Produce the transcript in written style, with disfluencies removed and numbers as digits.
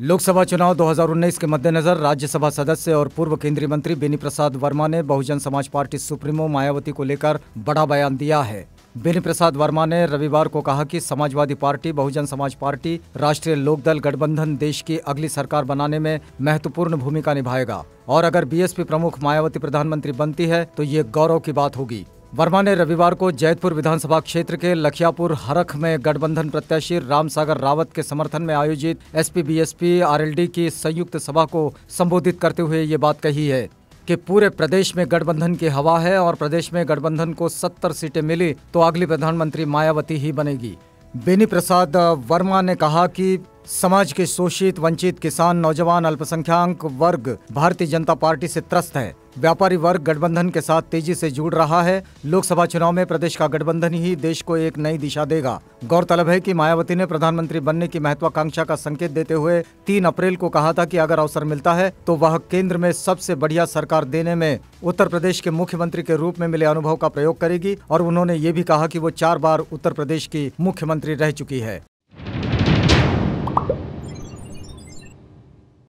लोकसभा चुनाव 2019 के मद्देनजर राज्यसभा सदस्य और पूर्व केंद्रीय मंत्री बेनी प्रसाद वर्मा ने बहुजन समाज पार्टी सुप्रीमो मायावती को लेकर बड़ा बयान दिया है। बेनी प्रसाद वर्मा ने रविवार को कहा कि समाजवादी पार्टी, बहुजन समाज पार्टी, राष्ट्रीय लोकदल गठबंधन देश की अगली सरकार बनाने में महत्वपूर्ण भूमिका निभाएगा और अगर बीएसपी प्रमुख मायावती प्रधानमंत्री बनती है तो ये गौरव की बात होगी। वर्मा ने रविवार को जैतपुर विधानसभा क्षेत्र के लखियापुर हरख में गठबंधन प्रत्याशी रामसागर रावत के समर्थन में आयोजित एसपी बीएसपी आरएलडी की संयुक्त सभा को संबोधित करते हुए ये बात कही है कि पूरे प्रदेश में गठबंधन की हवा है और प्रदेश में गठबंधन को 70 सीटें मिली तो अगली प्रधानमंत्री मायावती ही बनेगी। बेनी प्रसाद वर्मा ने कहा कि समाज के शोषित, वंचित, किसान, नौजवान, अल्पसंख्यक वर्ग भारतीय जनता पार्टी से त्रस्त है। व्यापारी वर्ग गठबंधन के साथ तेजी से जुड़ रहा है। लोकसभा चुनाव में प्रदेश का गठबंधन ही देश को एक नई दिशा देगा। गौरतलब है कि मायावती ने प्रधानमंत्री बनने की महत्वाकांक्षा का संकेत देते हुए 3 अप्रैल को कहा था कि अगर अवसर मिलता है तो वह केंद्र में सबसे बढ़िया सरकार देने में उत्तर प्रदेश के मुख्यमंत्री के रूप में मिले अनुभव का प्रयोग करेगी और उन्होंने ये भी कहा कि वो 4 बार उत्तर प्रदेश की मुख्यमंत्री रह चुकी है।